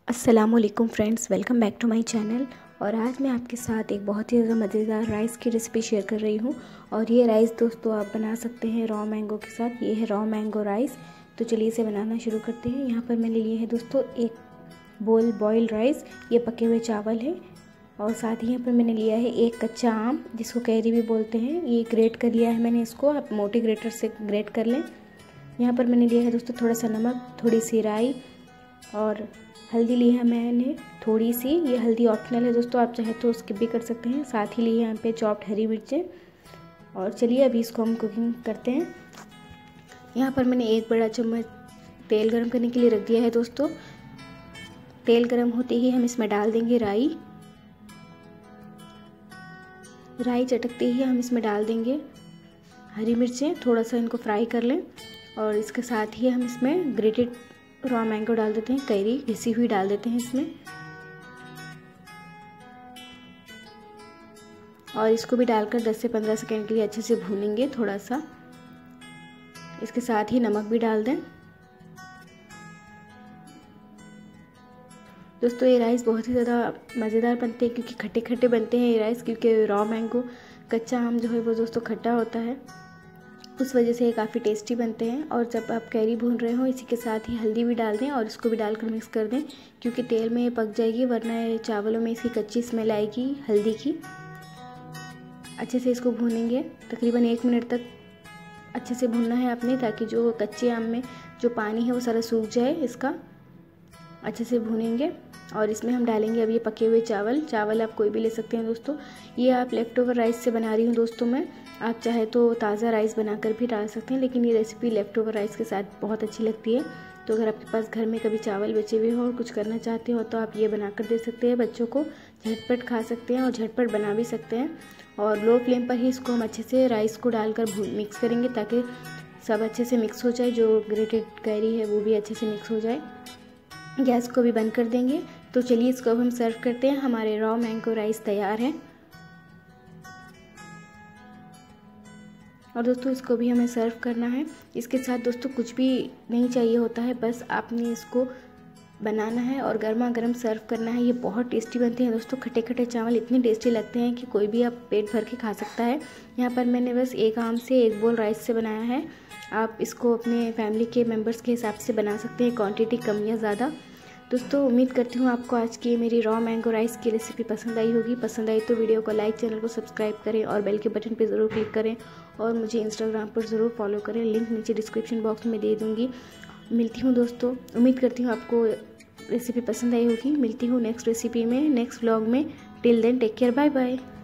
अस्सलामुअलैकुम friends, welcome back to my channel. और आज मैं आपके साथ एक बहुत ही ज़्यादा मज़ेदार राइस की रेसिपी शेयर कर रही हूँ। और ये राइस दोस्तों आप बना सकते हैं रॉ मैंगो के साथ। ये है रॉ मैंगो राइस। तो चलिए इसे बनाना शुरू करते हैं। यहाँ पर मैंने लिए हैं दोस्तों एक बोल बॉइल्ड राइस, ये पके हुए चावल है। और साथ ही यहाँ पर मैंने लिया है एक कच्चा आम, जिसको कैरी भी बोलते हैं। ये ग्रेट कर लिया है मैंने इसको, आप मोटे ग्रेटर से ग्रेट कर लें। यहाँ पर मैंने लिया है दोस्तों थोड़ा सा नमक, थोड़ी सी राई और हल्दी ली है मैंने थोड़ी सी। ये हल्दी ऑप्शनल है दोस्तों, आप चाहे तो स्किप भी कर सकते हैं। साथ ही लिए यहाँ पे चॉप्ड हरी मिर्चें। और चलिए अभी इसको हम कुकिंग करते हैं। यहाँ पर मैंने एक बड़ा चम्मच तेल गरम करने के लिए रख दिया है दोस्तों। तेल गरम होते ही हम इसमें डाल देंगे राई। राई चटकते ही हम इसमें डाल देंगे हरी मिर्चें, थोड़ा सा इनको फ्राई कर लें। और इसके साथ ही हम इसमें ग्रेटेड रॉ मैंगो डाल देते हैं, कैरी घिसी हुई डाल देते हैं इसमें। और इसको भी डालकर 10 से 15 सेकंड के लिए अच्छे से भूनेंगे थोड़ा सा। इसके साथ ही नमक भी डाल दें। दोस्तों ये राइस बहुत ही ज़्यादा मज़ेदार बनते हैं, क्योंकि खट्टे खट्टे बनते हैं ये राइस, क्योंकि रॉ मैंगो कच्चा आम जो है वो दोस्तों खट्टा होता है, उस वजह से ये काफ़ी टेस्टी बनते हैं। और जब आप कैरी भून रहे हो इसी के साथ ही हल्दी भी डाल दें और इसको भी डालकर मिक्स कर दें, क्योंकि तेल में ये पक जाएगी, वरना ये चावलों में इसकी कच्ची स्मेल आएगी हल्दी की। अच्छे से इसको भूनेंगे, तकरीबन 1 मिनट तक अच्छे से भूनना है आपने, ताकि जो कच्चे आम में जो पानी है वो सारा सूख जाए। इसका अच्छे से भूनेंगे और इसमें हम डालेंगे अब ये पके हुए चावल आप कोई भी ले सकते हैं दोस्तों। ये आप लेफ्ट ओवर राइस से बना रही हूँ दोस्तों मैं, आप चाहे तो ताज़ा राइस बनाकर भी डाल सकते हैं, लेकिन ये रेसिपी लेफ्ट ओवर राइस के साथ बहुत अच्छी लगती है। तो अगर आपके पास घर में कभी चावल बचे हुए हो और कुछ करना चाहते हो तो आप ये बनाकर दे सकते हैं बच्चों को, झटपट खा सकते हैं और झटपट बना भी सकते हैं। और लो फ्लेम पर ही इसको हम अच्छे से राइस को डालकर मिक्स करेंगे, ताकि सब अच्छे से मिक्स हो जाए, जो ग्रेटेड कैरी है वो भी अच्छे से मिक्स हो जाए। गैस को भी बंद कर देंगे। तो चलिए इसको अब हम सर्व करते हैं। हमारे रॉ मैंगो राइस तैयार है। और दोस्तों इसको भी हमें सर्व करना है। इसके साथ दोस्तों कुछ भी नहीं चाहिए होता है, बस आपने इसको बनाना है और गर्मा गर्म सर्व करना है। ये बहुत टेस्टी बनते हैं दोस्तों। खट्टे खट्टे चावल इतने टेस्टी लगते हैं कि कोई भी आप पेट भर के खा सकता है। यहाँ पर मैंने बस एक आम से एक बोल राइस से बनाया है। आप इसको अपने फैमिली के मेम्बर्स के हिसाब से बना सकते हैं, क्वांटिटी कम या ज़्यादा। दोस्तों उम्मीद करती हूँ आपको आज की मेरी रॉ मैंगो राइस की रेसिपी पसंद आई होगी। पसंद आई तो वीडियो को लाइक, चैनल को सब्सक्राइब करें और बेल के बटन पर ज़रूर क्लिक करें। और मुझे इंस्टाग्राम पर ज़रूर फॉलो करें, लिंक नीचे डिस्क्रिप्शन बॉक्स में दे दूँगी। मिलती हूँ दोस्तों, उम्मीद करती हूँ आपको रेसिपी पसंद आई होगी। मिलती हूँ नेक्स्ट रेसिपी में, नेक्स्ट व्लॉग में। Till then take care, bye bye.